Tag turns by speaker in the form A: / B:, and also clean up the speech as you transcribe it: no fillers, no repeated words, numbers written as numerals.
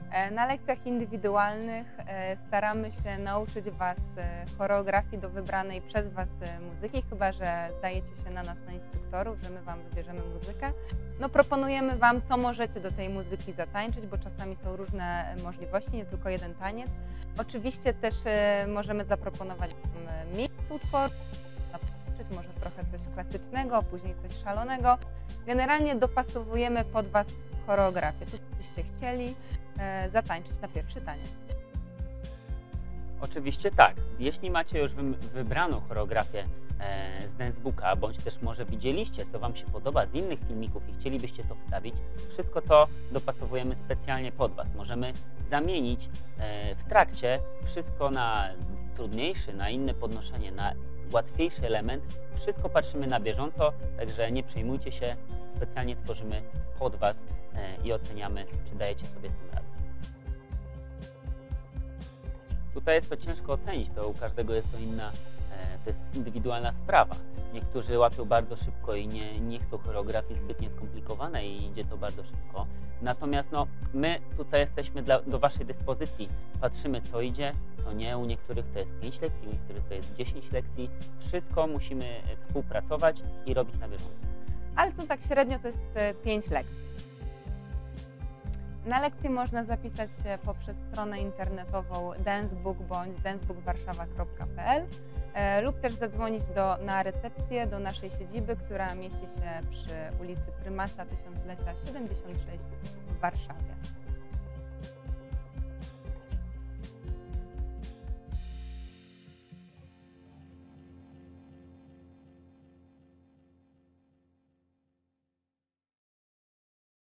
A: Na lekcjach indywidualnych staramy się nauczyć Was choreografii do wybranej przez Was muzyki, chyba że zdajecie się na nas na instruktorów, że my Wam wybierzemy muzykę. No, proponujemy Wam, co możecie do tej muzyki zatańczyć, bo czasami są różne możliwości, nie tylko jeden taniec. Oczywiście też możemy zaproponować miks utworów, może trochę coś klasycznego, później coś szalonego. Generalnie dopasowujemy pod Was choreografię. Co byście chcieli zatańczyć na pierwszy taniec?
B: Oczywiście tak. Jeśli macie już wybraną choreografię z Dancebooka, bądź też może widzieliście, co Wam się podoba z innych filmików i chcielibyście to wstawić, wszystko to dopasowujemy specjalnie pod Was. Możemy zamienić w trakcie wszystko na trudniejszy, na inne podnoszenie, na łatwiejszy element. Wszystko patrzymy na bieżąco, także nie przejmujcie się. Specjalnie tworzymy pod Was i oceniamy, czy dajecie sobie z tym radę. Tutaj jest to ciężko ocenić, to u każdego jest to inna, to jest indywidualna sprawa. Niektórzy łapią bardzo szybko i nie chcą choreografii zbytnio skomplikowanej i idzie to bardzo szybko. Natomiast no, my tutaj jesteśmy do Waszej dyspozycji. Patrzymy, co idzie, co nie. U niektórych to jest 5 lekcji, u niektórych to jest 10 lekcji. Wszystko musimy współpracować i robić na bieżąco.
A: Ale to tak średnio to jest 5 lekcji. Na lekcje można zapisać się poprzez stronę internetową Dancebook bądź dancebookwarszawa.pl lub też zadzwonić na recepcję do naszej siedziby, która mieści się przy ulicy Prymasa Tysiąclecia 76 w Warszawie.